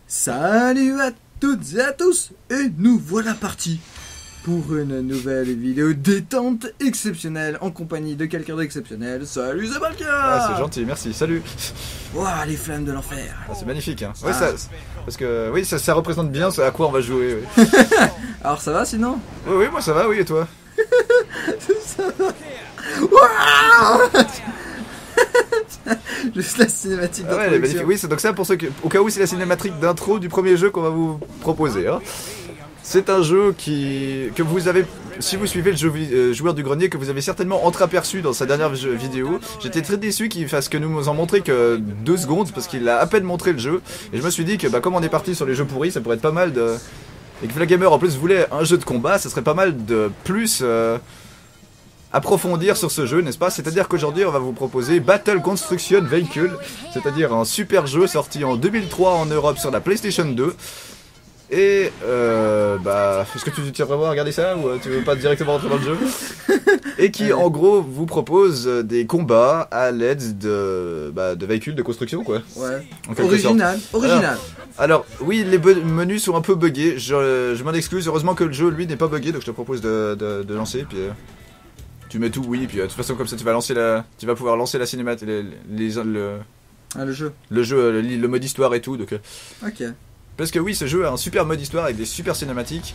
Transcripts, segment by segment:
Salut à toutes et à tous, et nous voilà partis pour une nouvelle vidéo détente exceptionnelle en compagnie de quelqu'un d'exceptionnel. Salut Zabalka. Ah, c'est gentil, merci, salut. Waouh, les flammes de l'enfer. Ah, c'est magnifique, hein. Oui, parce que oui, ça représente bien à quoi on va jouer. Oui. Alors ça va sinon? Oui, moi ça va, oui, et toi? Ça va. Waouh. Juste la cinématique d'intro. Ouais, elle est magnifique. Oui, c'est donc ça pour ceux que, au cas où c'est la cinématique d'intro du premier jeu qu'on va vous proposer. Hein. C'est un jeu que vous avez, si vous suivez le jeu Joueur du Grenier, que vous avez certainement entreaperçu dans sa dernière vidéo. J'étais très déçu qu'il fasse que nous en montrer que 2 secondes parce qu'il a à peine montré le jeu. Et je me suis dit que comme on est parti sur les jeux pourris, ça pourrait être pas mal de... Et que Vlagamer en plus voulait un jeu de combat, ça serait pas mal de plus... approfondir sur ce jeu, n'est-ce pas? C'est-à-dire qu'aujourd'hui on va vous proposer Battle Construction Vehicle, c'est-à-dire un super jeu sorti en 2003 en Europe sur la PlayStation 2. Et est-ce que tu tiens vraiment à regarder ça ou tu veux pas directement rentrer dans le jeu? Et qui en gros vous propose des combats à l'aide de véhicules de construction, quoi. Ouais. Original. Alors oui, les menus sont un peu buggés, je m'en excuse, heureusement que le jeu lui n'est pas buggé, donc je te propose de lancer, puis... Tu mets tout, oui, puis de toute façon comme ça tu vas pouvoir lancer la cinématique, le jeu. Le mode histoire et tout, donc... Ok. Parce que oui, ce jeu a un super mode histoire avec des super cinématiques.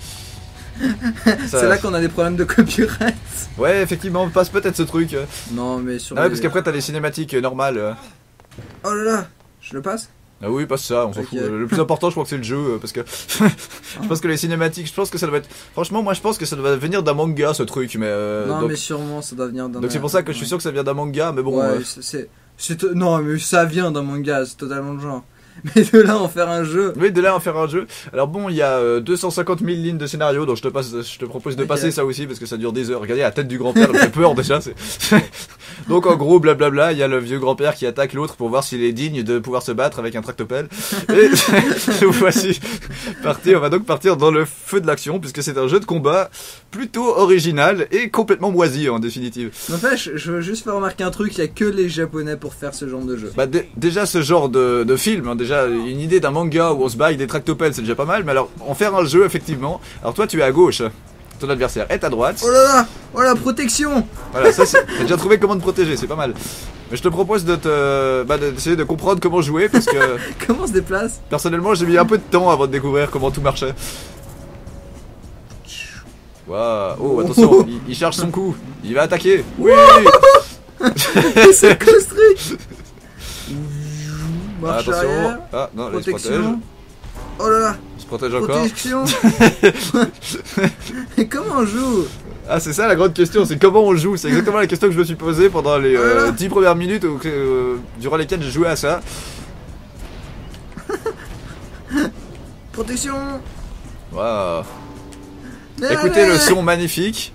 C'est là qu'on a des problèmes de copyright. Ouais, effectivement, passe peut-être ce truc. Non, mais sur parce qu'après t'as les cinématiques normales. Oh là là, je le passe? Ah oui, passe ça, on s'en fout. Le plus important, je crois que c'est le jeu, parce que je pense que les cinématiques, je pense que ça doit être... Franchement, moi je pense que ça doit venir d'un manga, ce truc, mais... non, mais sûrement, ça doit venir d'un... Donc c'est pour ça que je suis sûr que ça vient d'un manga, mais bon... Ouais, non, mais ça vient d'un manga, c'est totalement le genre. Mais de là en faire un jeu. Oui, de là en faire un jeu. Alors bon, il y a 250 000 lignes de scénario, donc je te propose de passer ça aussi parce que ça dure des heures. Regardez la tête du grand-père, elle me fait peur déjà. Donc en gros, blablabla, il y a le vieux grand-père qui attaque l'autre pour voir s'il est digne de pouvoir se battre avec un tractopelle. Et voici on va donc partir dans le feu de l'action puisque c'est un jeu de combat plutôt original et complètement moisi en définitive. N'empêche, je veux juste faire remarquer un truc, il y a que les japonais pour faire ce genre de jeu. Déjà ce genre de film, hein, déjà une idée d'un manga où on se bat avec des tractopelles, c'est déjà pas mal, mais alors en faire un jeu effectivement. Alors toi tu es à gauche, ton adversaire est à droite. Oh là là, oh la protection. Voilà, ça t'as déjà trouvé comment te protéger, c'est pas mal. Mais je te propose d'essayer de comprendre comment jouer parce que... Comment on se déplace? Personnellement j'ai mis un peu de temps avant de découvrir comment tout marchait. Waouh, oh attention, il charge son coup, il va attaquer. Oui. C'est construit. Marche attention, arrière. Ah non, là, il se protège. Oh là là, il se protège encore. Protection. Et comment on joue? Ah, c'est ça la grande question, c'est comment on joue. C'est exactement la question que je me suis posée pendant les 10 premières minutes durant lesquelles j'ai joué à ça. Protection. Waouh. Écoutez le son magnifique.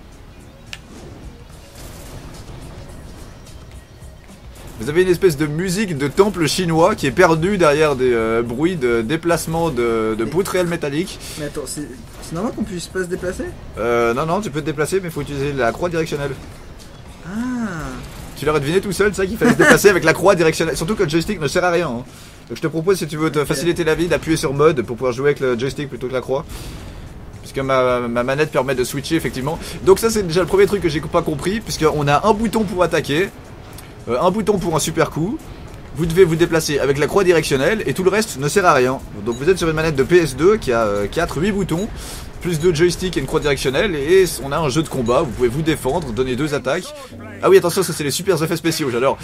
Vous avez une espèce de musique de temple chinois qui est perdue derrière des bruits de déplacement de poutres réelles métalliques. Mais attends, c'est normal qu'on puisse pas se déplacer? Non, tu peux te déplacer, mais il faut utiliser la croix directionnelle. Ah. Tu l'aurais deviné tout seul, ça, qu'il fallait se déplacer avec la croix directionnelle. Surtout que le joystick ne sert à rien. Hein. Donc je te propose, si tu veux te faciliter la vie, d'appuyer sur mode pour pouvoir jouer avec le joystick plutôt que la croix. Puisque ma manette permet de switcher, effectivement. Donc ça, c'est déjà le premier truc que j'ai pas compris, puisqu'on a un bouton pour attaquer. Un bouton pour un super coup, vous devez vous déplacer avec la croix directionnelle et tout le reste ne sert à rien. Donc vous êtes sur une manette de PS2 qui a 8 boutons, plus 2 joysticks et une croix directionnelle et on a un jeu de combat, vous pouvez vous défendre, donner 2 attaques. Ah oui attention, ça c'est les super effets spéciaux, j'adore.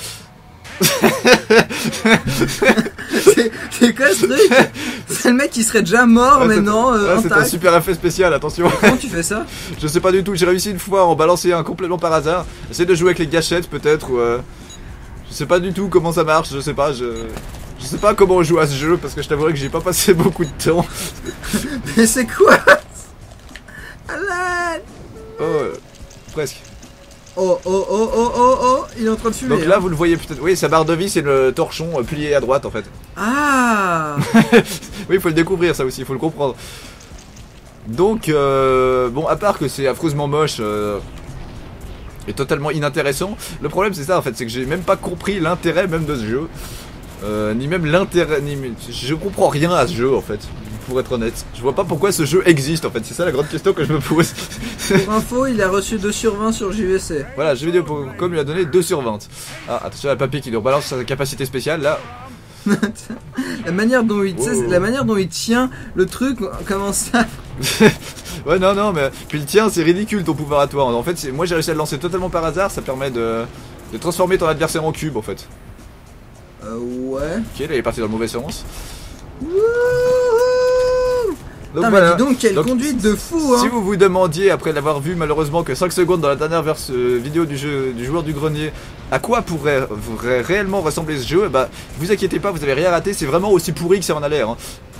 C'est quoi ce truc? C'est le mec qui serait déjà mort mais non, c'est un super effet spécial, attention. Comment tu fais ça? Je sais pas du tout, j'ai réussi une fois à en balancer un complètement par hasard. Essaye de jouer avec les gâchettes peut-être ou... Je sais pas du tout comment ça marche, je sais pas, je sais pas comment on joue à ce jeu parce que je t'avouerai que j'ai pas passé beaucoup de temps. Mais c'est quoi? Alain. Presque. Oh, il est en train de fumer. Donc là vous le voyez peut-être, oui sa barre de vie c'est le torchon plié à droite en fait. Ah. Oui il faut le découvrir ça aussi, il faut le comprendre. Donc bon à part que c'est affreusement moche... et totalement inintéressant. Le problème c'est ça en fait, c'est que j'ai même pas compris l'intérêt même de ce jeu. ni même l'intérêt, je comprends rien à ce jeu en fait, pour être honnête. Je vois pas pourquoi ce jeu existe en fait, c'est ça la grande question que je me pose. Pour info, il a reçu 2 sur 20 sur JVC. Voilà, jeuxvideo.com lui a donné 2 sur 20. Ah, attention, le papier qui nous rebalance sa capacité spéciale là. La manière dont il, Wow. la manière dont il tient le truc, comment ça? Ouais, non, mais puis le tien, c'est ridicule ton pouvoir à toi. En fait, moi j'ai réussi à le lancer totalement par hasard, ça permet de transformer ton adversaire en cube en fait. Ouais. Ok, là il est parti dans le mauvais sens. Wouhou. Donc Putain, voilà. mais dis donc, quelle Donc, conduite de fou, hein. Si vous vous demandiez, après l'avoir vu malheureusement que 5 secondes dans la dernière vidéo du joueur du grenier, à quoi pourrait réellement ressembler ce jeu, bah vous inquiétez pas, vous avez rien raté, c'est vraiment aussi pourri que ça en a l'air. Hein.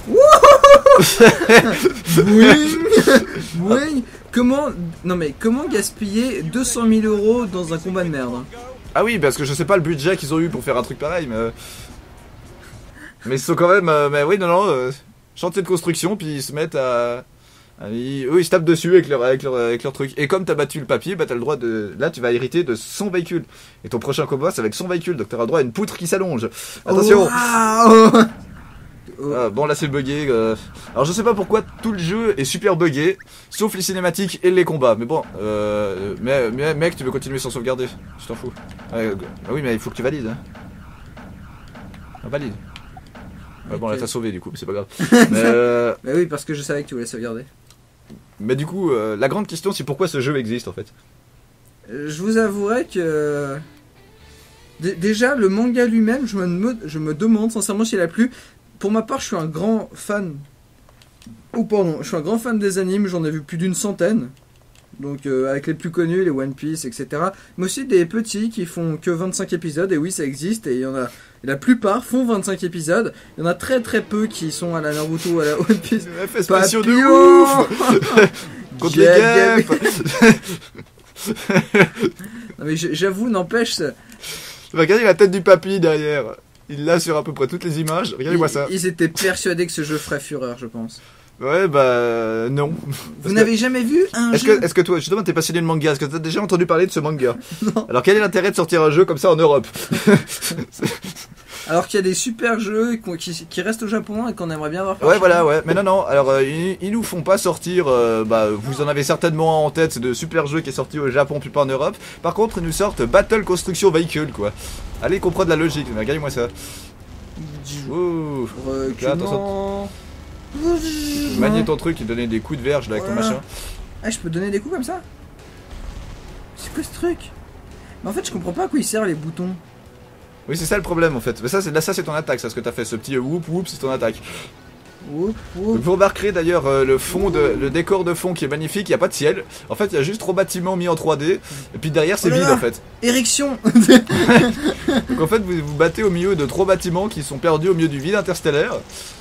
Oui. Oui. Comment... Non mais comment gaspiller 200 000 € dans un combat de merde, hein. Ah oui, parce que je sais pas le budget qu'ils ont eu pour faire un truc pareil, mais ils sont quand même... mais oui, non, chantier de construction, puis ils se mettent à... eux ils se tapent dessus avec leur truc. Et comme t'as battu le papier, bah t'as le droit de... Là tu vas hériter de son véhicule. Et ton prochain combat c'est avec son véhicule, donc t'auras le droit à une poutre qui s'allonge. Attention. Wow. Ah, bon là c'est bugué. Alors je sais pas pourquoi tout le jeu est super bugué, sauf les cinématiques et les combats. Mais bon, mais mec, tu veux continuer sans sauvegarder? Je t'en fous. Ah oui mais il faut que tu valides. Hein. Ah, valide. Ouais, bon là t'as sauvé du coup, c'est pas grave. Bah oui, parce que je savais que tu voulais sauvegarder. Mais du coup, la grande question c'est pourquoi ce jeu existe en fait. Je vous avouerai que... Déjà, le manga lui-même, je me demande sincèrement s'il a plu. Pour ma part, je suis un grand fan... je suis un grand fan des animes, j'en ai vu plus d'une centaine. Donc avec les plus connus, les One Piece, etc. Mais aussi des petits qui font que 25 épisodes, et oui ça existe, et il y en a... Et la plupart font 25 épisodes, il y en a très très peu qui sont à la Naruto ou à la One Piece. Effets spéciaux de Papillon. ouf. Contre les guêpes. Non mais j'avoue, n'empêche, ça... Regardez la tête du papy derrière. Il l'a sur à peu près toutes les images. Regardez-moi ça. Ils étaient persuadés que ce jeu ferait fureur, je pense. Ouais, bah non. Vous n'avez jamais vu un jeu? Est-ce que toi, justement, t'es passionné de manga? Est-ce que t'as déjà entendu parler de ce manga? Non. Alors quel est l'intérêt de sortir un jeu comme ça en Europe? Alors qu'il y a des super jeux qui restent au Japon et qu'on aimerait bien voir. Ouais, voilà, ouais. Mais non. Alors ils nous font pas sortir. Bah, vous en avez certainement en tête de super jeux qui est sorti au Japon puis pas en Europe. Par contre, ils nous sortent Battle Construction Vehicle, quoi. Allez comprendre la logique. Regardez-moi ça. Ouh. Là, attention. Manier ton truc, il donnait des coups de verge là avec ton machin. Ah, je peux donner des coups comme ça? C'est quoi ce truc? Mais en fait, je comprends pas à quoi ils servent les boutons. Oui, c'est ça le problème en fait. Mais ça, c'est ton attaque, ça, ce que t'as fait. Ce petit whoop, c'est ton attaque. Oup, oup. Donc, vous remarquerez d'ailleurs le décor de fond qui est magnifique. Il n'y a pas de ciel. En fait, il y a juste 3 bâtiments mis en 3D. Et puis derrière, c'est Oh là vide là. en fait. Érection. Donc en fait, vous vous battez au milieu de 3 bâtiments qui sont perdus au milieu du vide interstellaire.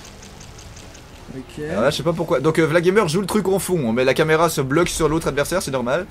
Ok. Alors là, je sais pas pourquoi. Donc Vlagamer joue le truc en fond, mais la caméra se bloque sur l'autre adversaire, c'est normal.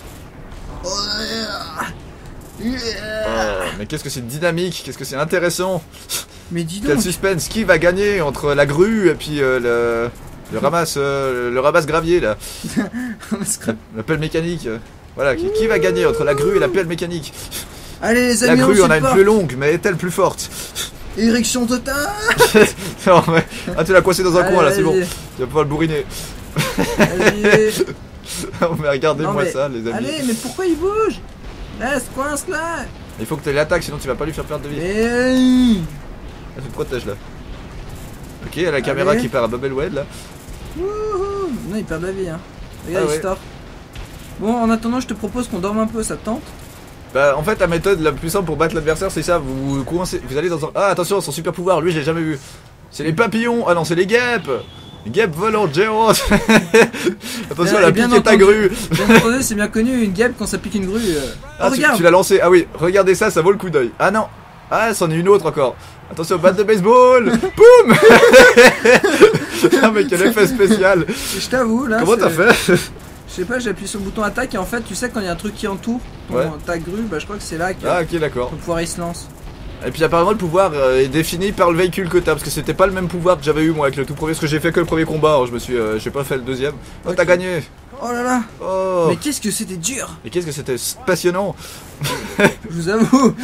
Mais qu'est-ce que c'est dynamique, qu'est-ce que c'est intéressant. Mais dis Quel donc. suspense, qui va gagner entre la grue et puis le ramasse gravier là. La pelle mécanique. Voilà, qui va gagner entre la grue et la pelle mécanique. Allez les La amis, grue on en a une supporte. plus longue, mais est-elle plus forte? Érection totale. Non, mais... Ah, tu l'as coincé dans un coin là, c'est bon. Allez, Tu vas pouvoir le bourriner. allez. Mais regardez-moi Non, mais- ça, les amis. Allez, mais pourquoi il bouge? Reste, coince là. Il faut que tu l'attaques, sinon tu vas pas lui faire perdre de vie. Et... Ah, tu te protèges là. Ok, il y a la caméra Allez. qui part à Bubblewed là. Wouhou. Non, il perd de la vie, hein. Regarde, Ah ouais. il store. Bon, en attendant, je te propose qu'on dorme un peu, ça te tente? Bah, en fait, la méthode la plus simple pour battre l'adversaire, c'est ça. Vous coincez, vous allez dans un. Ah, attention, son super pouvoir, lui, j'ai jamais vu. C'est les papillons. Ah non, c'est les guêpes. Les guêpes volantes géantes. Attention, elle a bien piqué ta entendu. grue. Bien entendu, c'est bien connu, une guêpe quand ça pique une grue. Ah, Oh, tu regarde. l'as lancé. Ah oui, regardez ça, ça vaut le coup d'œil. Ah non. Ah, c'en est une autre encore. Attention, batte de baseball. Boum. Ah, mais quel effet spécial. Je t'avoue, là. Comment t'as c'est- fait? Je sais pas, j'ai appuyé sur le bouton attaque et en fait, tu sais, quand il y a un truc qui entoure Ouais. ta grue, bah je crois que c'est là que Ah, ok, d'accord. ton pouvoir il se lance. Et puis apparemment le pouvoir est défini par le véhicule que t'as, parce que c'était pas le même pouvoir que j'avais eu moi avec le tout premier, parce que j'ai fait que le premier combat, hein, j'ai pas fait le deuxième. Oh, Ok. t'as gagné. Oh là là. Oh. Mais qu'est-ce que c'était dur. Et qu'est-ce que c'était passionnant. Je vous avoue.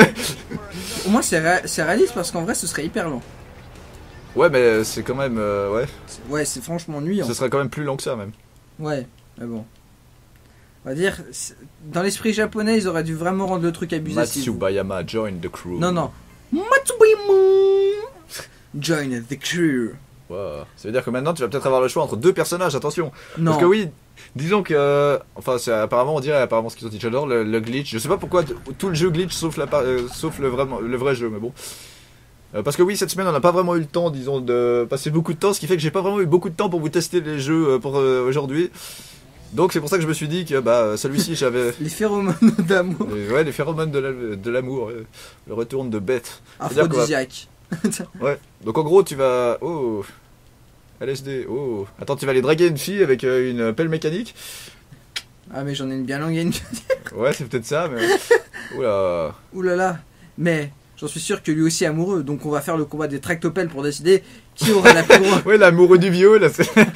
Au moins c'est réaliste parce qu'en vrai ce serait hyper lent. Ouais, mais c'est quand même... ouais. Ouais, c'est franchement ennuyant. Ce serait quand même plus long que ça, même. Ouais, mais bon. On va dire, dans l'esprit japonais, ils auraient dû vraiment rendre le truc abusé. Matsubayama, join the crew. Non, non. Matsubayama, join the crew. Wow. Ça veut dire que maintenant tu vas peut-être avoir le choix entre deux personnages, attention. Non. Parce que oui, disons que... enfin, c'est apparemment, on dirait apparemment ce qu'ils ont dit, j'adore le glitch. Je sais pas pourquoi tout le jeu glitch sauf le vrai jeu, mais bon. Parce que oui, cette semaine on n'a pas vraiment eu le temps, disons, de passer beaucoup de temps, ce qui fait que j'ai pas vraiment eu beaucoup de temps pour vous tester les jeux pour aujourd'hui. Donc c'est pour ça que je me suis dit que bah celui-ci j'avais... Les phéromones d'amour. Ouais, les phéromones de l'amour, le retour de bête. Aphrodisiaque. Ouais, donc en gros tu vas... Oh, LSD, oh. Attends, tu vas aller draguer une fille avec une pelle mécanique? Ah mais j'en ai une bien longue et une... Ouais, c'est peut-être ça, mais... Oula. Ouh là là. Mais j'en suis sûr que lui aussi est amoureux, donc on va faire le combat des tractopelles pour décider qui aura la plus grosse. Ouais, l'amoureux du vieux, là,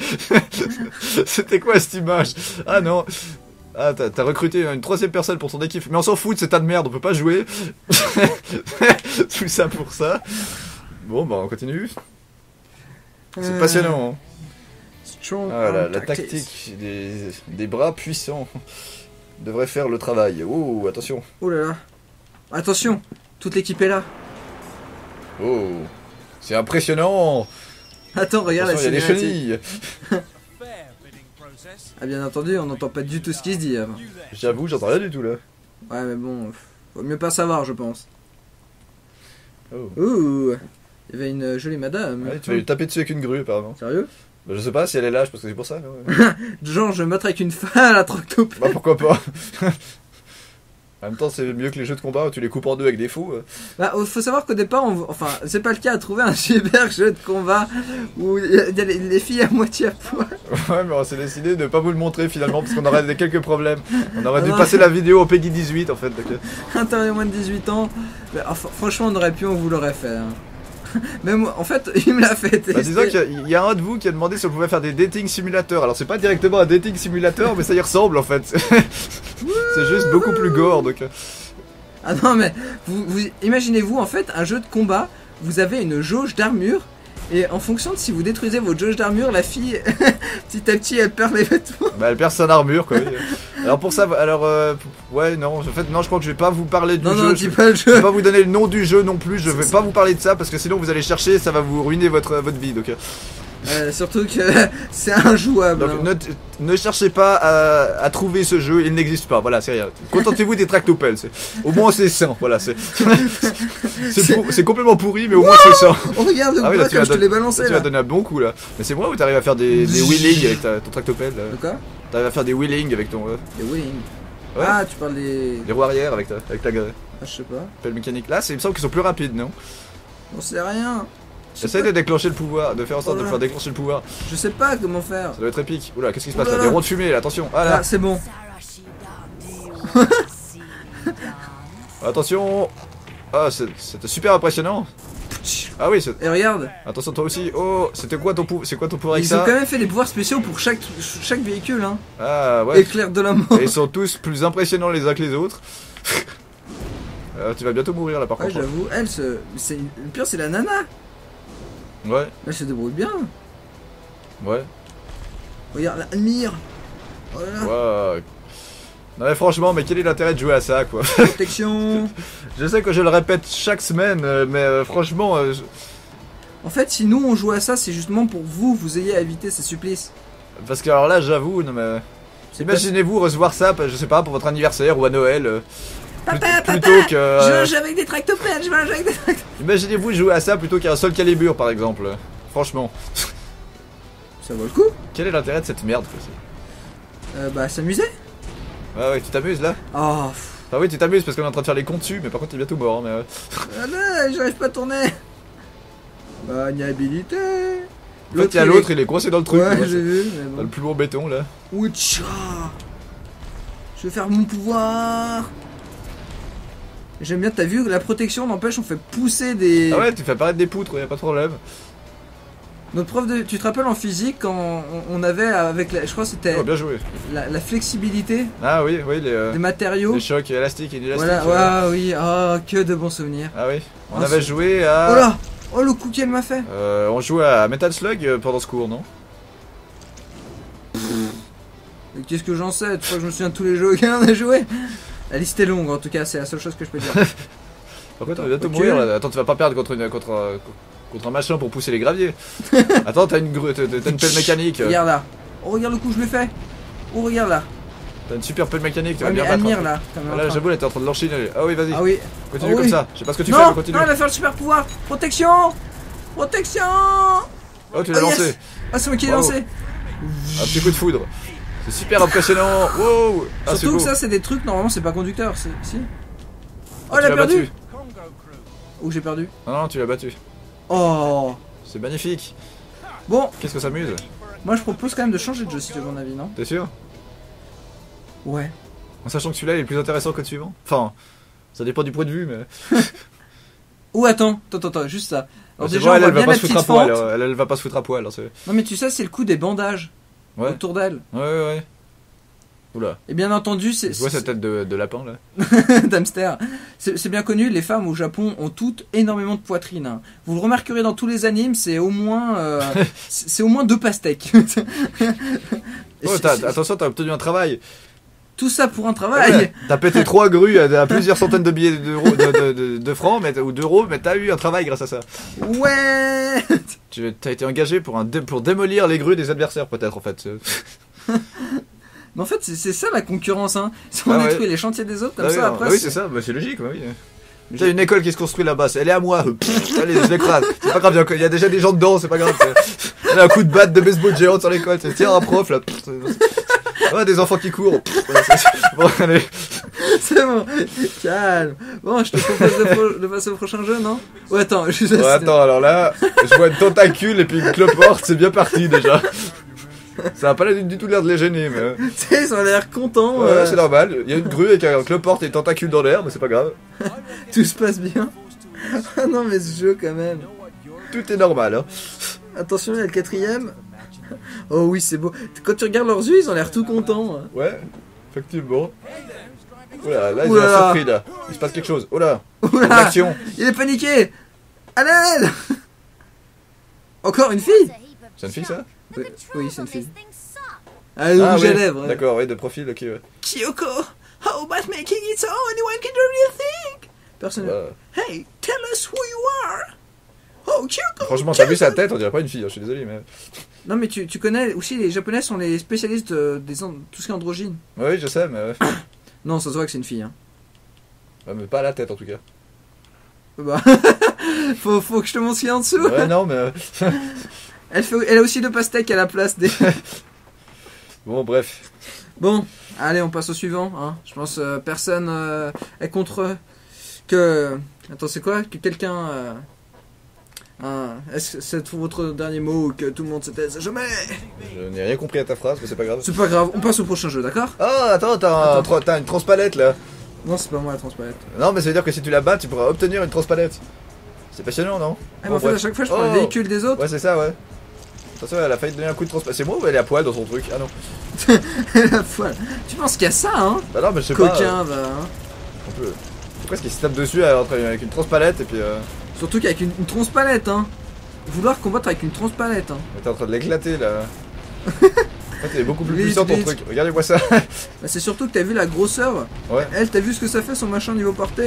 c'était quoi cette image? Ah non. Ah, t'as recruté une troisième personne pour ton équipe. Mais on s'en fout de cet tas de merde, on peut pas jouer. Tout ça pour ça. Bon, bah on continue. C'est passionnant. Hein. Strong Ah, la tactics. tactique des bras puissants devrait faire le travail. Oh, attention. Oh là là. Attention, toute l'équipe est là. Oh, c'est impressionnant. Attends, regarde Attention, il y la a des cinématique. chenilles. Ah bien entendu, on n'entend pas du tout ce qui se dit. Hein. J'avoue, j'entends rien du tout là. Ouais mais bon, faut mieux pas savoir je pense. Oh. Ouh, il y avait une jolie madame. Ouais, tu vas lui taper dessus avec une grue apparemment. Sérieux? Bah, je sais pas si elle est là, je pense que c'est pour ça. Ouais. Genre je vais me mettre avec une femme à la tractopelle. Bah pourquoi pas. En même temps, c'est mieux que les jeux de combat où tu les coupes en deux avec des fous. Bah, faut savoir qu'au départ, enfin, c'est pas le cas à trouver un super jeu de combat où il y a les filles à moitié à poil. Ouais, mais on s'est décidé de pas vous le montrer finalement parce qu'on aurait quelques problèmes. On aurait dû non. passer la vidéo au Peggy 18 en fait. Donc... Intérieur moins de 18 ans. Mais, enfin, franchement, on aurait pu, on vous l'aurait fait. Hein. Même moi, en fait, il me l'a fait tester. Bah, disons qu'il y a un de vous qui a demandé si on pouvait faire des dating simulateurs. Alors c'est pas directement un dating simulateur, mais ça y ressemble en fait. C'est juste beaucoup plus gore donc. Ah non mais vous imaginez-vous en fait un jeu de combat, vous avez une jauge d'armure et en fonction de si vous détruisez votre jauge d'armure, la fille petit à petit elle perd les vêtements. Bah elle perd son armure quoi. Oui. Alors pour ça, alors ouais non, en fait non, je crois que je vais pas vous parler du non, jeu. Non, dis pas le Je vais jeu. pas vous donner le nom du jeu non plus. Je vais pas vous parler de ça parce que sinon vous allez chercher, ça va vous ruiner votre vie donc. Surtout que c'est injouable. Donc hein. ne cherchez pas à trouver ce jeu, il n'existe pas, voilà, c'est rien. Contentez-vous des tractopelles, au moins c'est sain, voilà, c'est complètement pourri, mais au moins c'est sain. Oh regarde le Ah oui, bois là, comme je te l'ai balancé tu là. vas donner un bon coup là. Mais c'est moi ou t'arrives à faire des wheelings avec ton tractopelle là. De quoi? T'arrives à faire des wheelings avec ton... Des wheelings. Ouais. Ah tu parles des... Les roues arrière avec ta Ah je sais pas. pelle mécanique. Là, il me semble qu'ils sont plus rapides, non? On sait rien. Essaye de déclencher le pouvoir, de faire en sorte de faire déclencher le pouvoir. Je sais pas comment faire. Ça doit être épique. Oula, qu'est-ce qui se passe Oula. là? Des ronds de fumée là, attention. Ah là, Ah c'est bon. attention. Ah, c'était super impressionnant. Ah oui, Et regarde, attention toi aussi. Oh, c'était quoi ton pouvoir? C'est quoi ton pouvoir avec ils ont ça? quand même fait des pouvoirs spéciaux pour chaque véhicule hein. Ah ouais. Éclair de la mort. Et ils sont tous plus impressionnants les uns que les autres. Tu vas bientôt mourir là par Ouais contre. j'avoue, le pire c'est la nana. Ouais, Elle se débrouille bien. ouais. Regarde la mire. Oh là là. Ouais. Non mais franchement, mais quel est l'intérêt de jouer à ça quoi? Protection. Je sais que je le répète chaque semaine, mais franchement, En fait, si nous on joue à ça, c'est justement pour vous ayez à éviter ces supplices. parce que alors là, j'avoue, non mais imaginez-vous recevoir ça, je sais pas, pour votre anniversaire ou à Noël. Plutôt que. Je joue avec des tractopelles, je joue avec des tractopelles. Imaginez-vous jouer à ça plutôt qu'à un Soul Calibur par exemple. Franchement, Ça vaut le coup. quel est l'intérêt de cette merde quoi, Bah s'amuser. ouais, tu t'amuses là? Oh. Ah oui, tu t'amuses parce qu'on est en train de faire les comptes dessus, mais par contre, il est bientôt mort. Mais Ah là, j'arrive pas à tourner. Maniabilité. en fait, il y a l'autre, il est coincé dans le truc. Ouais, quoi, j'ai vu, mais dans bon. le plus lourd béton là. Oucha. Je vais faire mon pouvoir. J'aime bien, t'as vu, la protection n'empêche, on fait pousser des... Ah ouais, tu fais apparaître des poutres, y a pas de problème. Ouais, j'ai vu, mais bon. Ouais, mais c'est les décider de pas vous le montrer finalement parce que sinon vous allez chercher, ça va vous ruiner votre vie donc. Ah Notre prof de... Tu te rappelles en physique quand on avait avec la... Je crois que c'était Oh, bien joué. la flexibilité Ah oui, oui, des matériaux. les chocs élastiques et inélastiques. Voilà, oui, oh, que de bons souvenirs. Ah oui, on Ah, avait c'est- joué à... Oh là, oh le coup qu'elle m'a fait. On jouait à Metal Slug pendant ce cours, non? Mais qu'est-ce que j'en sais? Tu crois que je me souviens de tous les jeux auxquels on a joué? La liste est longue en tout cas, c'est la seule chose que je peux dire. Par contre, on va bientôt Ok. mourir là. Attends, tu vas pas perdre contre un machin pour pousser les graviers. Attends, t'as une pelle mécanique. Regarde là. Oh regarde le coup que je lui fais. Oh regarde là. T'as une super pelle mécanique, tu Ah, vas mais bien battre. admire là. Comme Ah, en là, train. j'avoue, là, t'es en train de l'enchaîner. Ah oui, vas-y. Ah oui. Continue Ah comme oui. ça. Je sais pas ce que tu fais, Non, mais continue. non, il va faire le super pouvoir. Protection. Protection. Oh, tu l'as Oh, lancé. yes. Ah c'est moi qui l'ai Bravo. lancé. Un petit coup de foudre. C'est super impressionnant. Wow. Ah, c'est Surtout beau. que ça c'est des trucs normalement c'est pas conducteur. Si. Oh Ah, tu elle a l'as perdu. battu. Où j'ai perdu. Non, non, tu l'as battu. Oh. C'est magnifique. Bon, Qu'est-ce que ça s'amuse. moi je propose quand même de changer de jeu si tu veux mon avis, non? T'es sûr? Ouais. En sachant que celui-là il est plus intéressant que le suivant. Enfin, ça dépend du point de vue, mais. Ou attends, juste ça. Alors C'est déjà bon, on elle voit va bien pas la se petite foutre à poil. fente. Elle va pas se foutre à poil. Alors, Non mais tu sais c'est le coup des bandages ouais. autour d'elle. Ouais, ouais. Oula. Et bien entendu c'est... Tu vois sa tête de lapin là? d'hamster. C'est bien connu, les femmes au Japon ont toutes énormément de poitrine. Hein. Vous le remarquerez dans tous les animes, c'est au moins c'est au moins 2 pastèques. Et Oh, c'est- attention, t'as obtenu un travail. tout ça pour un travail. Ouais, t'as pété 3 grues à plusieurs centaines de billets d'euros, de francs ou d'euros, mais t'as eu un travail grâce à ça. Ouais. T'as été engagé pour démolir les grues des adversaires, peut-être en fait. Mais en fait c'est ça la concurrence. Hein. Si on Ah ouais. détruit les chantiers des autres comme Ah ça oui, après. oui, c'est ça, bah, c'est logique, bah, oui. T'as une école qui se construit là-bas, elle est à moi. Allez, je l'écrase. C'est pas grave, il y a déjà des gens dedans, c'est pas grave. Elle a un coup de batte de baseball géante sur l'école. Tiens, un prof là. Ouais, des enfants qui courent. Bon, allez. C'est bon, calme. Bon, je te propose de passer au prochain jeu, non? Ouais, attends, je Ouais, attends, alors là, je vois une tentacule et puis une clope morte, c'est bien parti déjà. Ça a pas du tout l'air de les gêner, mais. Tu sais, ils ont l'air contents. Ouais, c'est normal. Il y a une grue avec un cloporte et une tentacule dans l'air, mais c'est pas grave. Tout se passe bien. Ah non, mais ce jeu, quand même. Tout est normal, hein. Attention, il y a le 4ème. Oh oui, c'est beau. Quand tu regardes leurs yeux, ils ont l'air tout contents. Ouais, effectivement. Oula, là, j'ai Oula. un surpris là. Il se passe quelque chose. Oula, Oula, action. il est paniqué. À l'aide. Encore une fille. C'est une fille ça? Oui, c'est une fille. Ah, le rouge oui. à lèvres. D'accord, oui, de profil, ok. Ouais. Kyoko, how about making it so anyone can really think? Personne. Ouais. Hey, tell us who you are. Oh, Kyoko. Franchement, t'as vu sa tête, on dirait pas une fille, hein, je suis désolé, mais. Non, mais tu connais aussi, les Japonais sont les spécialistes tout ce qui est androgyne. Oui, je sais, mais. Non, ça se voit que c'est une fille. Hein. Ouais, mais pas la tête en tout cas. Bah, faut que je te montre ce qu'il y a en dessous. Ouais, non, mais. Elle a aussi 2 pastèques à la place des. Bon, bref. Bon, allez, on passe au suivant. Hein. Je pense personne est contre que. Attends, c'est quoi? Que quelqu'un. Est-ce que c'est votre dernier mot ou que tout le monde se taise? Jamais! Je n'ai rien compris à ta phrase, mais c'est pas grave. C'est pas grave, on passe au prochain jeu, d'accord? Oh, attends, t'as une transpalette là. Non, c'est pas moi la transpalette. Non, mais ça veut dire que si tu la bats, tu pourras obtenir une transpalette. C'est passionnant, non? Ah, mais Bon, en fait, bref. à chaque fois, je prends le Oh. véhicule des autres. Ouais, c'est ça, ouais. Attention, elle a failli te donner un coup de transpalette. C'est moi ou elle est à poil dans son truc? Ah non. La folle. Tu penses qu'il y a ça, hein? Bah non, mais je sais pas. Coquin, va. Hein. On peut. C'est presque qu'il se tape dessus avec une transpalette et puis. Surtout qu'avec une transpalette, hein. Vouloir combattre avec une transpalette, hein. T'es en train de l'éclater là. En fait, elle est beaucoup plus Vite, puissant ton vite. truc. Regardez-moi ça. Bah, c'est surtout que t'as vu la grosseur. Ouais. Elle, t'as vu ce que ça fait son machin niveau portée? Et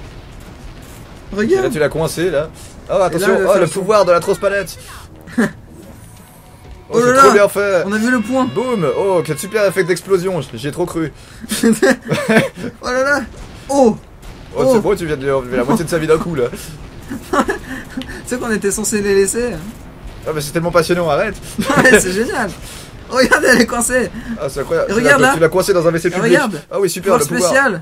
là, Regarde. tu l'as coincé là. Oh, attention, il va oh, faire le son- pouvoir de la transpalette. Oh Oh, là c'est là. trop bien fait. On a vu le point. Boum. Oh, quel super effet d'explosion. J'y ai trop cru. Oh là là. Oh. Oh, Oh. c'est bon, tu viens de lui enlever la moitié de sa vie d'un coup là. Tu sais qu'on était censé les laisser. Hein. Ah, mais c'est tellement passionnant, arrête. Ouais, c'est génial. Regarde, elle est coincée. Ah, c'est incroyable. Et regarde, là. Tu l'as coincé dans un WC public. Regarde. Ah oui, super, Pouvoir le pouvoir. spécial.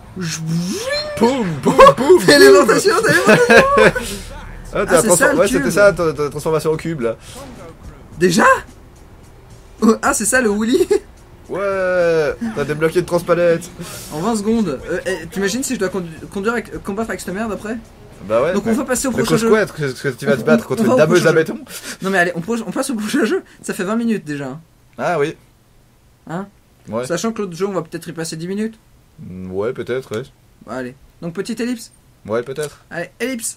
Boum, boum, boum. Téléportation, téléportation. Ah, Ah, c'est ça, le ouais, cube. c'était ça ta transformation en cube là. Déjà. Oh, ah, c'est ça le Woolly. Ouais, t'as débloqué une transpalette. En 20 secondes. T'imagines si je dois combattre avec cette merde après? Bah ouais. Donc on va passer au Mais prochain cause jeu. quoi? Est-ce que tu vas te battre contre on va une au dameuse prochain à jeu. béton? Non mais allez, on passe au prochain jeu. Ça fait 20 minutes déjà. Ah oui. Hein? Ouais. Sachant que l'autre jeu, on va peut-être y passer 10 minutes. Ouais, peut-être, ouais. Bah, allez. Donc petite ellipse. Ouais, peut-être. Allez, ellipse.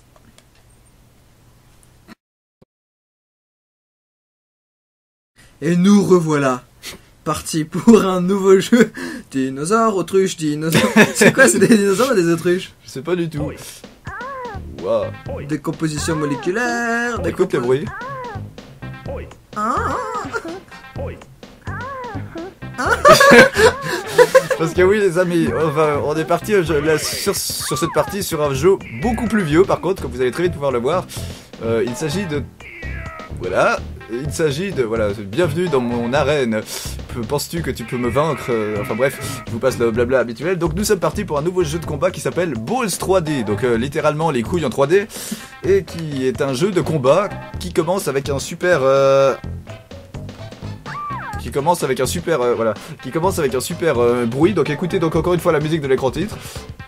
Et nous revoilà. Parti pour un nouveau jeu. Dinosaures, autruches, dinosaures. C'est quoi, c'est des dinosaures ou des autruches? Je sais pas du tout. Waouh. Décomposition moléculaire. Écoute les bruits. Ah. Parce que oui les amis, on est parti sur cette partie sur un jeu beaucoup plus vieux par contre, comme vous allez très vite pouvoir le voir. Il s'agit de... Voilà, il s'agit de... Voilà, bienvenue dans mon arène. Penses-tu que tu peux me vaincre? Enfin bref, je vous passe le blabla habituel. Donc nous sommes partis pour un nouveau jeu de combat qui s'appelle Balls 3D. Donc littéralement les couilles en 3D. Et qui est un jeu de combat qui commence avec un super... Qui commence avec un super bruit. Donc écoutez donc encore une fois la musique de l'écran titre.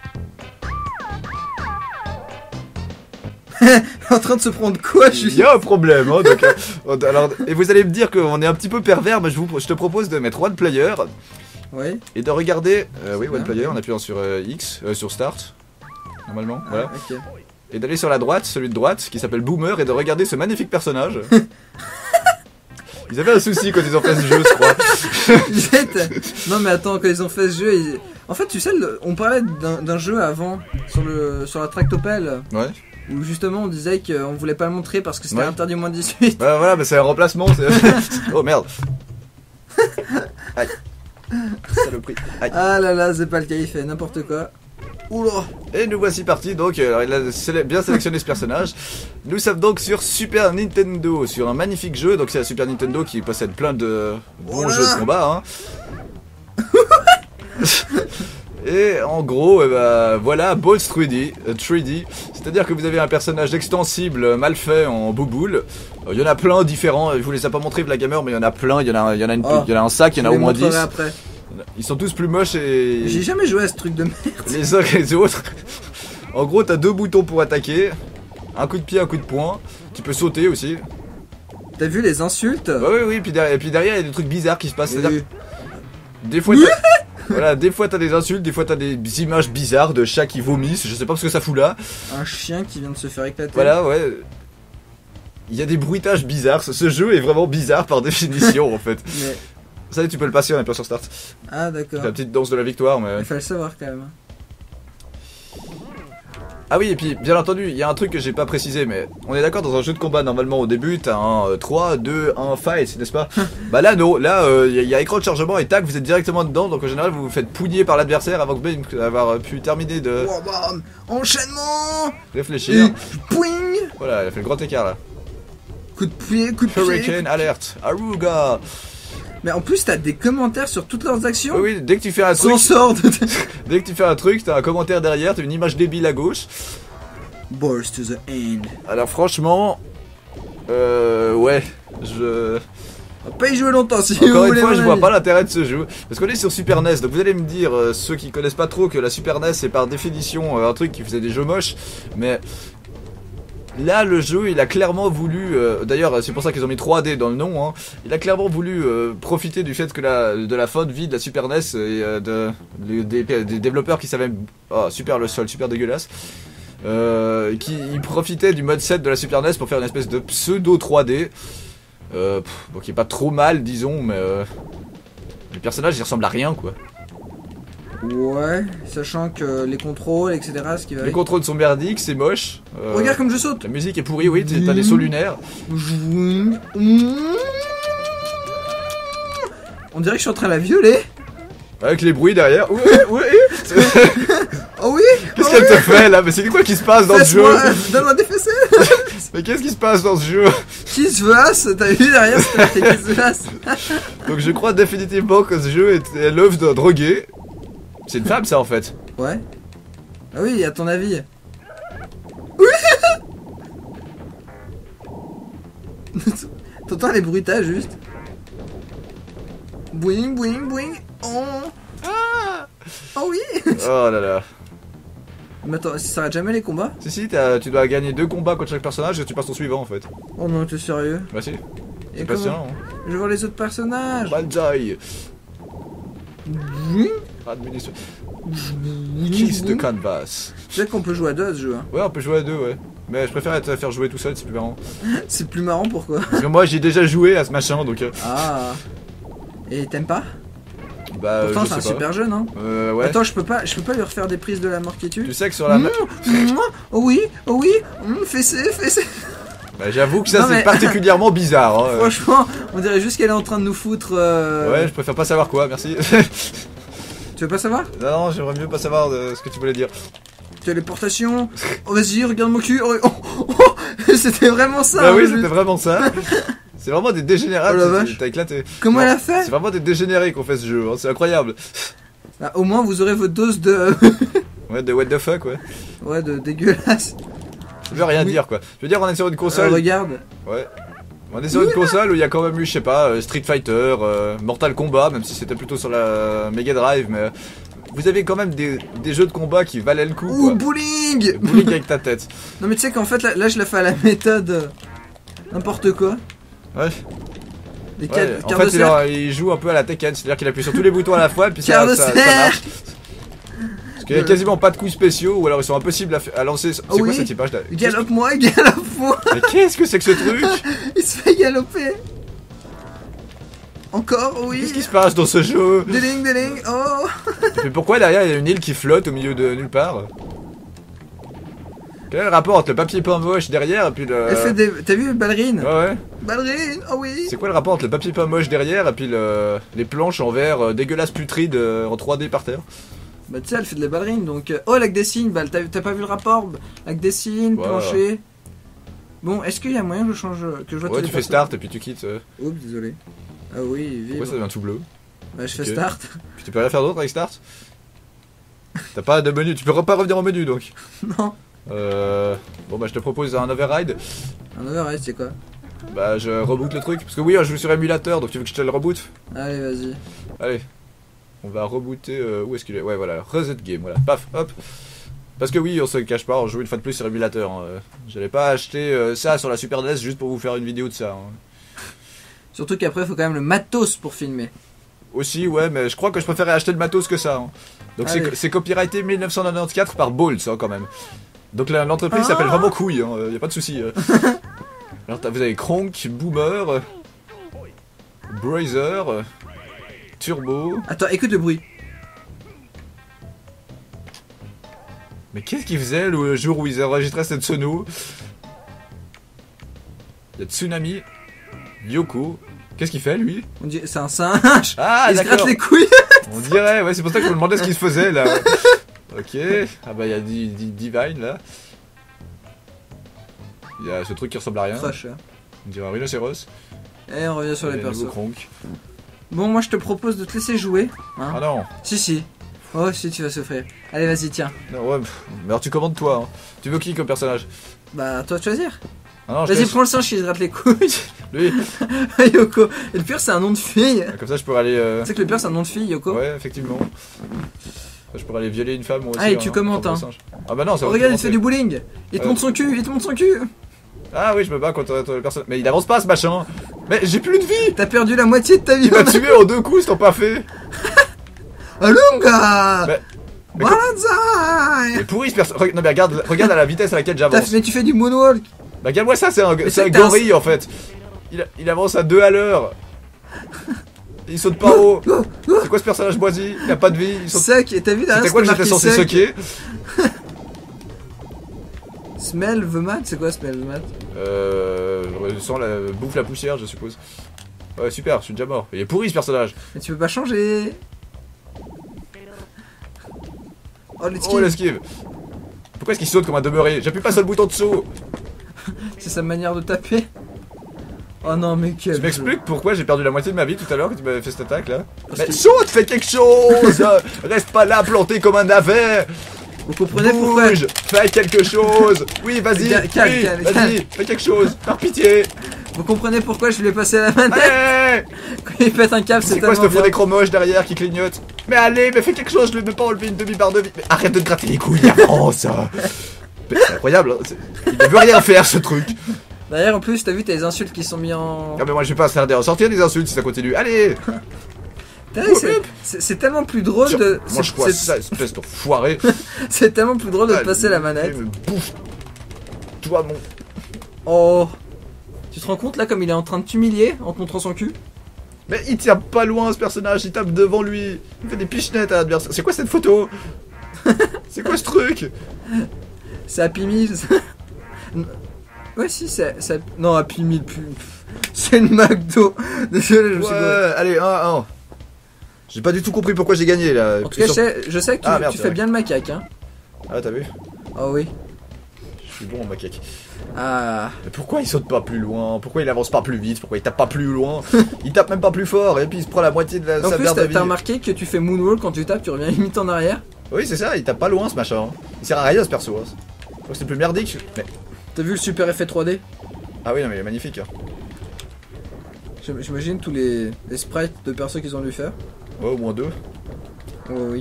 En train de se prendre quoi? Il y a un problème hein, donc, alors, et vous allez me dire qu'on est un petit peu pervers, mais je te propose de mettre One Player. Oui. Et de regarder oui One Ah, Player ok. en appuyant sur X, sur Start normalement, Ah, voilà. ok. Et d'aller sur la droite, celui de droite qui s'appelle Boomer, et de regarder ce magnifique personnage. Ils avaient un souci quand ils ont fait ce jeu, je crois. Non mais attends, quand ils ont fait ce jeu, en fait tu sais, on parlait d'un jeu avant sur la Tractopelle Ouais. où justement on disait qu'on voulait pas le montrer parce que c'était Ouais. interdit moins de 18. Bah voilà, bah c'est un remplacement. Oh merde. Aïe. Saloperie. Aïe. Ah là là, c'est pas le cas, il fait n'importe quoi. Oula. Et nous voici partis, donc alors, il a bien sélectionné ce personnage. Nous sommes donc sur Super Nintendo, sur un magnifique jeu. Donc c'est la Super Nintendo qui possède plein de bons Voilà. jeux de combat. Hein. Et en gros, voilà, Balls 3D, 3D. C'est-à-dire que vous avez un personnage extensible, mal fait, en bouboule. Il y en a plein différents, je vous les ai pas montrés, Black Gamer, mais il y en a plein. Il y en a un sac, il y en a au moins 10. Après. Ils sont tous plus moches et... J'ai jamais joué à ce truc de merde. les uns que les autres. En gros, t'as deux boutons pour attaquer. Un coup de pied, un coup de poing. Tu peux sauter aussi. T'as vu les insultes? Bah oui, oui, puis derrière, il y a des trucs bizarres qui se passent. C'est-à-dire, Oui. des fois, voilà, des fois t'as des insultes, des fois t'as des images bizarres de chats qui vomissent. Je sais pas ce que ça fout là. Un chien qui vient de se faire éclater. Voilà, ouais. Il y a des bruitages bizarres. Ce jeu est vraiment bizarre par définition en fait. Mais... Ça, tu peux le passer en appuyant sur Start. Ah d'accord. La petite danse de la victoire, mais. Il fallait le savoir quand même. Ah oui, et puis bien entendu, il y a un truc que j'ai pas précisé, mais on est d'accord, dans un jeu de combat, normalement au début, t'as un 3, 2, 1 fight, n'est-ce pas? Bah là, non, là, il y a écran de chargement et tac, vous êtes directement dedans, donc en général, vous vous faites pouiller par l'adversaire avant d'avoir pu terminer de Oh, bam. Enchaînement. réfléchir. Pouing. Voilà, il a fait le grand écart là. Coup de pied, coup de pied. Hurricane alert, Aruga. Mais en plus, t'as des commentaires sur toutes leurs actions. Oui, oui, dès que tu fais un S'en truc, sort de... dès que tu fais un truc, t'as un commentaire derrière, t'as une image débile à gauche. Balls to the end. Alors franchement, ouais, je... On va pas y jouer longtemps si vous Encore une voulez. fois, mon je vois avis. pas l'intérêt de ce jeu. Parce qu'on est sur Super NES, donc vous allez me dire, ceux qui connaissent pas trop, que la Super NES c'est par définition un truc qui faisait des jeux moches. Mais là, le jeu, il a clairement voulu. D'ailleurs, c'est pour ça qu'ils ont mis 3D dans le nom. Hein, il a clairement voulu profiter du fait que de la fin de vie de la Super NES et des développeurs qui savaient. Oh, super le sol, super dégueulasse. Qui profitaient du mode 7 de la Super NES pour faire une espèce de pseudo 3D. Bon, qui est pas trop mal, disons, mais les personnages ils ressemblent à rien quoi. Ouais, sachant que les contrôles, etc. Ce qui va Les avec. contrôles sont merdiques, c'est moche. Regarde comme je saute. La musique est pourrie, oui, t'as des sauts lunaires. On dirait que je suis en train de la violer. Avec les bruits derrière. Ouais, ouais. Oh oui. Qu'est-ce oh qu'elle oui. te fait là? Mais c'est quoi qui se passe dans ce jeu? Fesse-moi, donne-moi des fessées. Mais qu'est-ce qui se passe dans ce jeu? Kiss the ass, t'as vu derrière c'était marqué Kiss the ass. Donc je crois définitivement que ce jeu est l'œuvre d'un drogué. C'est une femme ça en fait. Ouais. Ah oui, à ton avis. Oui. T'entends les bruitages juste. Boing, boing, boing. Oh. Oh oui. Oh là là. Mais attends, ça s'arrête jamais les combats? Si, tu dois gagner 2 combats contre chaque personnage et tu passes au suivant en fait. Oh non, t'es sérieux? Bah si. Et C'est passionnant. Hein. Je vais voir les autres personnages. Banzai. Administration. Kiss the canvas. Tu sais qu'on peut jouer à deux à ce jeu. Hein. Ouais, on peut jouer à 2, ouais. Mais je préfère te faire jouer tout seul, c'est plus marrant. C'est plus marrant, pourquoi? Parce que moi j'ai déjà joué à ce machin donc. Ah. Et t'aimes pas? Bah, pourtant je c'est un sais pas. super jeune, hein. Ouais. Attends, je peux pas lui refaire des prises de la mort qui tue. Tu sais que sur la. Oh oui, fessé. Bah, j'avoue que ça Non, c'est mais- particulièrement bizarre. Hein. Franchement, on dirait juste qu'elle est en train de nous foutre. Ouais, je préfère pas savoir quoi, merci. Tu veux pas savoir? Non, j'aimerais mieux pas savoir ce que tu voulais dire. Téléportation. Oh vas-y, regarde mon cul. C'était vraiment ça. Bah hein, oui, juste. c'était vraiment ça. C'est vraiment des dégénérés, Oh la vache. t'as éclaté. Comment Non, elle a fait? C'est vraiment des dégénérés qu'on fait ce jeu, hein. C'est incroyable. Bah, au moins vous aurez votre dose de. Ouais, de what the fuck, ouais. Ouais, de dégueulasse. Ça veut rien Oui. dire quoi. Je veux dire, on est sur une console. Regarde. Ouais. On est sur une console où il y a quand même eu, je sais pas, Street Fighter, Mortal Kombat, même si c'était plutôt sur la Mega Drive, mais vous avez quand même des jeux de combat qui valaient le coup. Ouh, Quoi. bowling. Bowling avec ta tête. Non mais tu sais qu'en fait là je la fais à la méthode n'importe quoi. Ouais. Les Ouais, en quarts de fait, cercle. il joue un peu à la Tekken, c'est-à-dire qu'il appuie sur tous les boutons à la fois, puis Quart de ça cercle. marche. Parce qu'il y a quasiment pas de coups spéciaux, ou alors ils sont impossibles à lancer. C'est Oh quoi oui. cette image là? Galope-moi. Mais qu'est-ce que c'est que ce truc? Il se fait galoper. Encore, oui. Qu'est-ce qui se passe dans ce jeu? Déling, oh. Mais pourquoi derrière il y a une île qui flotte au milieu de nulle part? Quel est le rapport entre le papier peint moche derrière et puis le. Elle fait des... T'as vu ballerine? Ouais. Ballerine, oh oui. C'est quoi le rapport entre le papier peint moche derrière et puis les planches en verre dégueulasse putride en 3D par terre? Bah tu sais, elle fait de la ballerine donc... Oh, lac des signes, bah, t'as pas vu le rapport? Lac des signes, Ouais. plancher... Bon, est-ce qu'il y a moyen que je change... que je vois Ouais, tu fais start et puis tu quittes. Oups, désolé. Ah oui, vive. Pourquoi ça devient tout bleu? Bah je fais Ok. start. Puis tu peux rien faire d'autre avec start? T'as pas de menu, tu peux pas revenir au menu donc. Non. Bon bah je te propose un override. Un override, c'est quoi? Bah je reboot le truc. Parce que oui, je joue sur émulateur donc tu veux que je te le reboot? Allez, vas-y. Allez. On va rebooter. Où est-ce qu'il est? Ouais, voilà. Reset game, voilà. Paf, hop. Parce que oui, on se le cache pas, on joue une fois de plus sur émulateur. Hein. J'allais pas acheter ça sur la Super NES juste pour vous faire une vidéo de ça. Hein. Surtout qu'après, il faut quand même le matos pour filmer. Aussi, ouais, mais je crois que je préférais acheter le matos que ça. Hein. Donc Allez. c'est copyrighté 1994 par Balls, hein, quand même. Donc l'entreprise s'appelle vraiment Couille, hein. Y a pas de souci. Alors vous avez Kronk, Boomer, Brazer, Turbo. Attends, écoute le bruit. Mais qu'est-ce qu'ils faisaient le jour où ils enregistraient cette sono? Il y a Tsunami, Yoko. Qu'est-ce qu'il fait lui? On dit, c'est un singe. Ah Il se gratte d'accord. les couilles. On dirait, ouais, c'est pour ça que je me demandais ce qu'il se faisait là. Ok. Ah bah il y a Divine là. Il y a ce truc qui ressemble à rien. Crush, hein. On dirait un rhinocéros. Et on revient sur les Et un nouveau persos. Kronk. Bon, moi je te propose de te laisser jouer. Hein. Ah non. Si. Oh, si, tu vas souffrir. Allez, vas-y, tiens. Non, ouais. Mais alors tu commandes toi. Hein. Tu veux qui comme personnage? Bah, toi de choisir. Ah non, je Vas-y, laisse. prends le singe qui se gratte les couilles. Lui. Yoko. Et le pire, c'est un nom de fille. Comme ça je pourrais aller. Tu sais que le pire, c'est un nom de fille, Yoko. Ouais, effectivement. Je pourrais aller violer une femme moi aussi. Ah, et tu commentes, en hein. singe. Ah bah non, ça Oh, va. regarde, il te fait du bowling. Il te Ouais. montre son cul, Ah oui, je me bats contre le personnage. Mais il avance pas ce machin. Mais j'ai plus de vie. T'as perdu la moitié de ta vie. Il m'a tué en 2 coups, c'est pas fait. Alunga. Mais Banzai. pourri ce personnage. Non mais regarde à la vitesse à laquelle j'avance. Mais tu fais du moonwalk. Bah regarde-moi ça, c'est un c'est gorille en fait. Il avance à 2 à l'heure. Il saute pas haut. C'est quoi ce personnage moisi? Il a pas de vie. Il saute... Sec, et t'as vu derrière C'était quoi que c'était j'étais marqué censé sec. socker? Smell the mat, c'est quoi smell the mat? Je sens bouffe la poussière, je suppose. Ouais, super, je suis déjà mort. Il est pourri ce personnage. Mais tu peux pas changer. Oh, le Oh l'esquive. Pourquoi est-ce qu'il saute comme un demeuré? J'appuie pas sur le bouton de saut. c'est sa manière de taper. Oh non, mais quel. Tu m'expliques pourquoi j'ai perdu la moitié de ma vie tout à l'heure quand tu m'avais fait cette attaque là? Parce Mais que- saute, fais quelque chose. Reste pas là planté comme un navet. Vous comprenez pourquoi? Bouge, fais quelque chose. Oui, vas-y, Calme, oui, calme, vas-y, calme. fais quelque chose. Par pitié. Vous comprenez pourquoi je voulais passer à la manette? Allez. Ouais. Quand il pète un câble, c'est C'est quoi tellement ce fond bien. d'écran moche derrière qui clignote? Mais allez, mais fais quelque chose, je lui ai même pas enlevé une demi-barre de vie. Mais arrête de te gratter les couilles, avance. Mais c'est incroyable, hein. Il ne veut rien faire ce truc. D'ailleurs, en plus, t'as vu, t'as les insultes qui sont mis en. Ah mais moi je vais pas tarder à en sortir des insultes si ça continue. Allez. T'as vu, c'est tellement plus drôle de. Moi je crois ça, espèce de foiré. C'est tellement plus drôle de te passer la manette. Me bouffe. Toi mon. Oh. Tu te rends compte là comme il est en train de t'humilier en te montrant son cul? Mais il tient pas loin ce personnage, il tape devant lui. Il fait des pichenettes à l'adversaire. C'est quoi cette photo? C'est quoi ce truc? C'est Happy Meals. Ouais, si, c'est. Non, Happy Meal, c'est une McDo. Désolé, je me suis gouré. Allez, 1-1. J'ai pas du tout compris pourquoi j'ai gagné là. En tout cas, je sais que tu, merde, tu c'est fais vrai. bien le macaque, hein. Ah, t'as vu? Ah oui. Je suis bon en macaque. Ah. Mais pourquoi il saute pas plus loin? Pourquoi il avance pas plus vite? Pourquoi il tape pas plus loin? Il tape même pas plus fort et puis il se prend la moitié de En sa plus, barre de vie. t'as remarqué que tu fais moonwalk quand tu tapes, tu reviens limite en arrière. Oui, c'est ça, il tape pas loin ce machin. Il sert à rien ce perso. Hein. Je crois que c'est plus merdique. Mais... T'as vu le super effet 3D? Ah oui, non, mais il est magnifique. Hein. J'imagine tous les sprites de persos qu'ils ont dû faire. Ouais, au moins 2. Oh oui.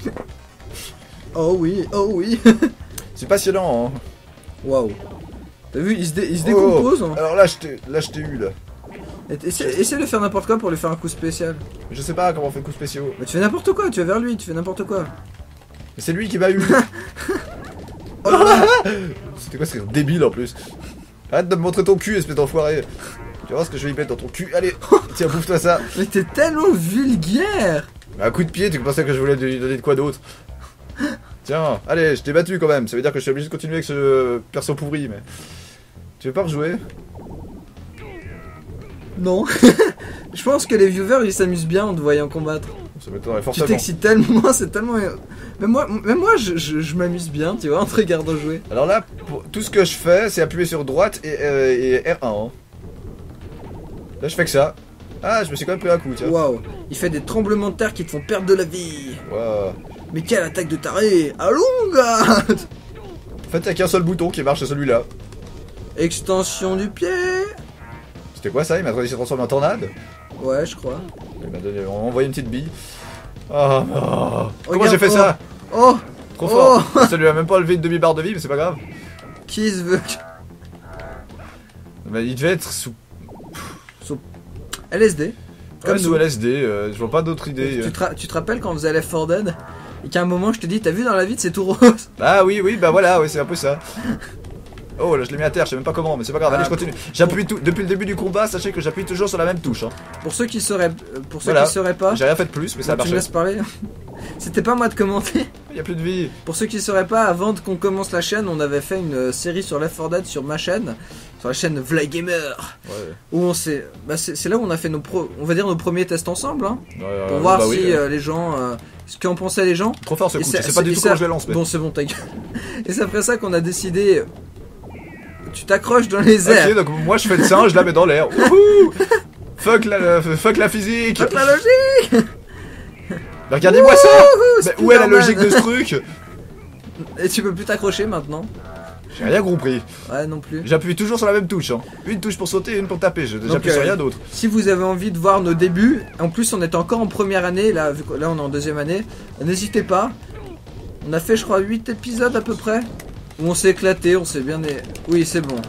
Oh oui, oh oui. C'est passionnant. Hein. Waouh. T'as vu, il se décompose. Hein. Alors là, je t'ai eu là. Essaie de faire n'importe quoi pour lui faire un coup spécial. Je sais pas comment on fait coups spéciaux. Mais tu fais n'importe quoi, tu vas vers lui, tu fais n'importe quoi. Mais c'est lui qui m'a eu. Oh là là. C'était quoi, c'est débile en plus. Arrête de me montrer ton cul, espèce d'enfoiré. Tu vas voir ce que je vais y mettre dans ton cul. Allez, tiens, bouffe-toi ça. Mais t'es tellement vulgaire. Un coup de pied, tu pensais que je voulais lui donner de quoi d'autre? Tiens, allez, je t'ai battu quand même. Ça veut dire que je suis obligé de continuer avec ce perso pourri, mais. Tu veux pas rejouer? Non. Je pense que les viewers ils s'amusent bien en te voyant combattre. Ça m'étonnerait Tu forcément. t'excites tellement, c'est tellement. Même moi je m'amuse bien, tu vois, en te regardant jouer. Alors là, tout ce que je fais, c'est appuyer sur droite et R1. Hein. Là, je fais que ça. Ah, je me suis quand même pris un coup, tiens. Waouh, il fait des tremblements de terre qui te font perdre de la vie. Wow. Mais quelle attaque de taré! Allonga! En fait, y'a qu'un seul bouton qui marche, c'est celui-là. Extension du pied! C'était quoi ça? Il m'a transformé en tornade? Ouais, je crois. Il m'a donné, on m'a envoyé une petite bille. Oh non! Comment Regarde, j'ai fait ça? Oh! Trop fort! Ça lui a même pas enlevé une demi-barre de vie, mais c'est pas grave. Qui se veut? Mais il devait être sous. LSD. Comme Ouais, sous nous. LSD, je vois pas d'autre idée. Tu te rappelles quand on faisait Left 4 Dead? Et qu'à un moment je te dis, t'as vu dans la vie c'est tout rose? Ah oui, bah voilà, oui, c'est un peu ça. Oh là, je l'ai mis à terre, je sais même pas comment, mais c'est pas grave, allez, je continue. J'appuie tout, depuis le début du combat, sachez que j'appuie toujours sur la même touche. Hein. Pour ceux qui sauraient Voilà. sauraient pas, J'ai rien fait de plus, mais ça a tu me marché. laisses parler. C'était pas moi de commenter. Il y a plus de vie. Pour ceux qui sauraient pas, avant qu'on commence la chaîne, on avait fait une série sur Left 4 Dead sur ma chaîne, sur la chaîne Vlygamer, Ouais. où on s'est, c'est là où on a fait on va dire nos premiers tests ensemble, hein, Ouais, pour voir bah si oui, les gens, ce qu'en pensaient les gens. Trop fort ce Et coup, je sais pas du tout comment je le lance, mais. Bon, c'est bon, ta gueule. Et c'est après ça qu'on a décidé. Tu t'accroches dans les airs. Ok, donc moi je fais le singe, je la mets dans l'air. Wouhou. Fuck la physique. Fuck la logique. Mais regardez-moi ça. Wouhou, Mais où est la Spider-Man. logique de ce truc? Et tu peux plus t'accrocher maintenant. J'ai rien compris. Ouais, non plus. J'appuie toujours sur la même touche. Hein. Une touche pour sauter et une pour taper. Donc, J'appuie sur rien d'autre. Si vous avez envie de voir nos débuts, en plus on est encore en première année, là, vu que là on est en deuxième année, n'hésitez pas. On a fait je crois 8 épisodes à peu près, où on s'est éclaté, on s'est bien... Oui c'est bon.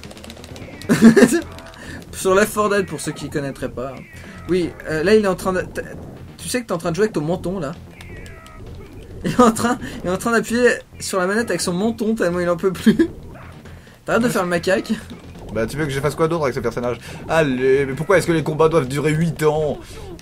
Sur Left 4 Dead pour ceux qui connaîtraient pas. Oui, là il est en train de... Tu sais que t'es en train de jouer avec ton menton là. Il est en train d'appuyer sur la manette avec son menton tellement il en peut plus. T'arrêtes de faire le macaque. Bah tu veux que je fasse quoi d'autre avec ce personnage? Allez, mais pourquoi est-ce que les combats doivent durer 8 ans?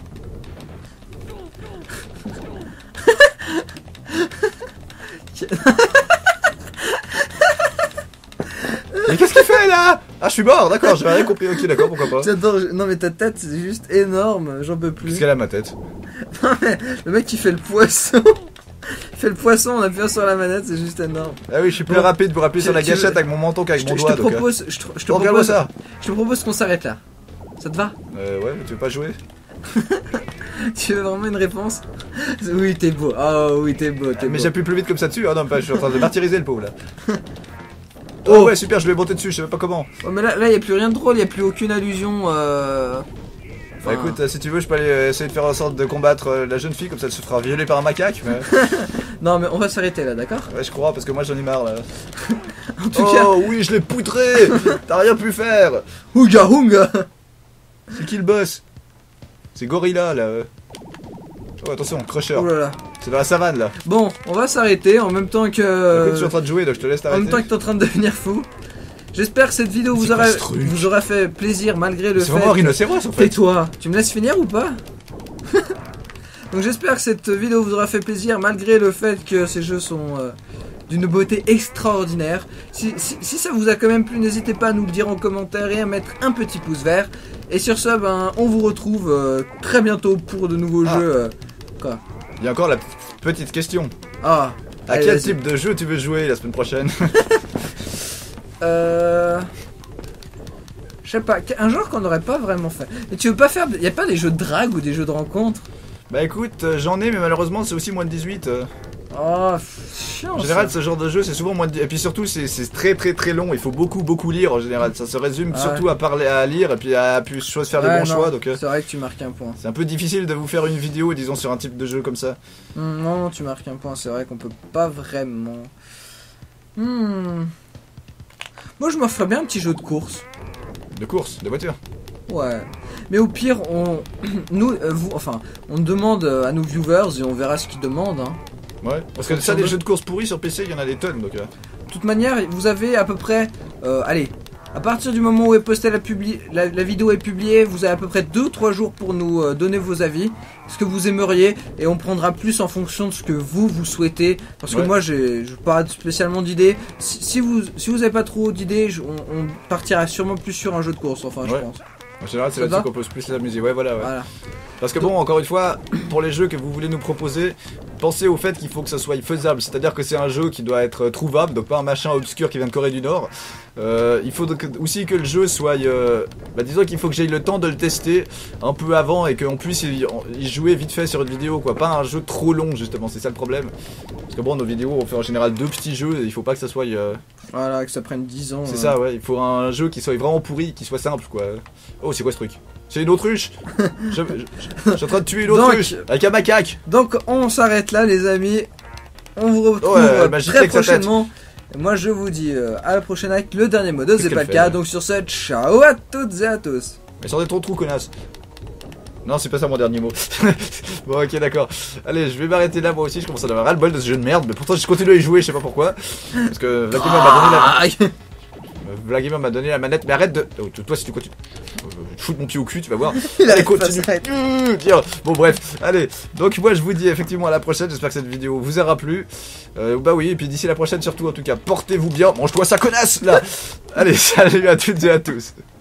Mais qu'est-ce qu'il fait là? Ah, je suis mort, d'accord, j'avais rien compris. Ok, d'accord, pourquoi pas. J'adore, non mais ta tête c'est juste énorme, j'en peux plus. Qu'est-ce qu'elle a à ma tête? Non mais le mec qui fait le poisson, il fait le poisson en appuyant sur la manette, c'est juste énorme. Ah oui, je suis plus Bon, rapide pour appuyer sur la tu veux- gâchette avec mon menton qu'avec mon Je doigt. te donc, propose, je te regarde-moi propose, ça. je te propose qu'on s'arrête là. Ça te va? Ouais, mais tu veux pas jouer? Tu veux vraiment une réponse? Oui t'es beau, oh oui t'es beau, t'es Mais beau. j'appuie plus vite comme ça dessus. Ah non, pas, je suis en train de martyriser le pauvre là. Oh. Oh ouais, super, je vais monter dessus, je sais même pas comment. Oh, mais là y a plus rien de drôle, y a plus aucune allusion Bah écoute, si tu veux, je peux aller essayer de faire en sorte de combattre la jeune fille, comme ça elle se fera violer par un macaque. Mais... Non, mais on va s'arrêter là, d'accord? Ouais, je crois, parce que moi j'en ai marre là. En tout cas, Oh oui, je l'ai poutré. T'as rien pu faire. Ouga Hunga. C'est qui le boss? C'est Gorilla là. Oh, attention, Crusher. Oh là là. C'est dans la savane là. Bon, on va s'arrêter en même temps Écoute, que. je suis en train de jouer, donc je te laisse En t'arrêter. même temps que t'es en train de devenir fou. J'espère que cette vidéo C'est quoi ce truc vous aura fait plaisir malgré le C'est fait. vraiment un rhinocéros en fait. Tais-toi, tu me laisses finir ou pas? Donc j'espère que cette vidéo vous aura fait plaisir malgré le fait que ces jeux sont d'une beauté extraordinaire. Si ça vous a quand même plu, n'hésitez pas à nous le dire en commentaire et à mettre un petit pouce vert. Et sur ce, ben, on vous retrouve très bientôt pour de nouveaux jeux. Quoi? Il y a encore la petite question. Ah, À allez, quel vas-y. type de jeu tu veux jouer la semaine prochaine? Je sais pas, un genre qu'on n'aurait pas vraiment fait. Et tu veux pas faire. Y a pas des jeux de drague ou des jeux de rencontre? Bah écoute, j'en ai, mais malheureusement c'est aussi moins de 18. Oh, chiant. En général, ça. ce genre de jeu c'est souvent moins de 18. Et puis surtout, c'est très long. Il faut beaucoup lire en général. Ça se résume Ouais. surtout à parler, à lire et puis à faire les Ouais, bons non, choix. Donc c'est vrai que tu marques un point. c'est un peu difficile de vous faire une vidéo, disons, sur un type de jeu comme ça. Non, tu marques un point, c'est vrai qu'on peut pas vraiment. Moi, je me ferais bien un petit jeu de course. De course, de voiture. Ouais. Mais au pire, on demande à nos viewers et on verra ce qu'ils demandent. Hein. Ouais. Parce que ça, des jeux de course pourris sur PC, il y en a des tonnes. Donc, De toute manière, vous avez à peu près. Allez, à partir du moment où est postée la vidéo est publiée, vous avez à peu près 2-3 jours pour nous donner vos avis, ce que vous aimeriez, et on prendra plus en fonction de ce que vous souhaitez. Parce que Ouais. moi, j'ai pas spécialement d'idées. Si vous avez pas trop d'idées, on partira sûrement plus sur un jeu de course. Enfin, je Ouais. pense. en général, c'est Ça là-dessus va qu'on pose plus la musique. Ouais, voilà. Ouais. Voilà. Parce que bon, encore une fois, pour les jeux que vous voulez nous proposer, pensez au fait qu'il faut que ça soit faisable. C'est-à-dire que c'est un jeu qui doit être trouvable, donc pas un machin obscur qui vient de Corée du Nord. Il faut donc aussi que le jeu soit... disons qu'il faut que j'aie le temps de le tester un peu avant et qu'on puisse y jouer vite fait sur une vidéo, quoi. Pas un jeu trop long, justement, c'est ça le problème. Parce que bon, nos vidéos, on fait en général 2 petits jeux, et il faut pas que ça soit... Voilà, que ça prenne 10 ans. C'est ça, ouais, il faut un jeu qui soit vraiment pourri, qui soit simple, quoi. Oh, c'est quoi ce truc? C'est une autruche. Je suis en train de tuer une autruche avec un macaque. Donc, on s'arrête là, les amis. On vous retrouve Ouais, bah, j'y très sais que ça tête. prochainement. Moi, je vous dis à la prochaine avec le dernier mode. Qu'est-ce C'est pas qu'elle le cas. fait, Donc, sur ce, ciao à toutes et à tous. Mais sortez ton trou, connasse. Non, c'est pas ça mon dernier mot. Bon, ok, d'accord. Allez, je vais m'arrêter là, moi aussi. Je commence à avoir ras-le-bol de ce jeu de merde. Mais pourtant, je continue à y jouer, je sais pas pourquoi. Parce que Vladimir m'a donné la manette. Mais arrête de. Oh, toi, si tu continues. Je te fous de mon pied au cul, tu vas voir. Il Allez, arrive pas à continue. s'arrêter. Tiens. Bon, bref. Allez. Donc, moi, je vous dis effectivement à la prochaine. J'espère que cette vidéo vous aura plu. Bah oui, et puis d'ici la prochaine, surtout, en tout cas, portez-vous bien. Mange-toi ça, connasse, là. Allez, salut à toutes et à tous.